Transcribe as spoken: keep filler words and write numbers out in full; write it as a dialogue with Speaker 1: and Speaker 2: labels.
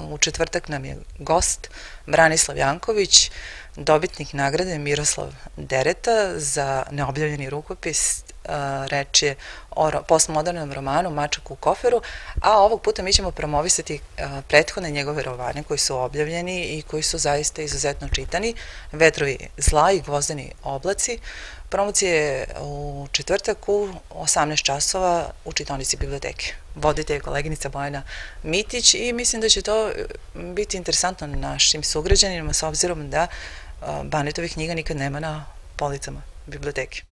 Speaker 1: U četvrtak nam je gost Branislav Janković, dobitnik nagrade Miroslav Dereta za neobjavljeni rukopis. Reč je o postmodernom romanu Mačak u koferu, a ovog puta mi ćemo promovisati prethodne njegove romane koji su objavljeni i koji su zaista izuzetno čitani. Vetrovi zla i Gvozdeni oblaci. Promocija je u četvrtak u osamnaest časova u čitaonici biblioteke. Voditelj je koleginica Bojana Mitić i mislim da će to biti interesantno našim sugrađanima s obzirom da Banetovih knjiga nikad nema na policama biblioteke.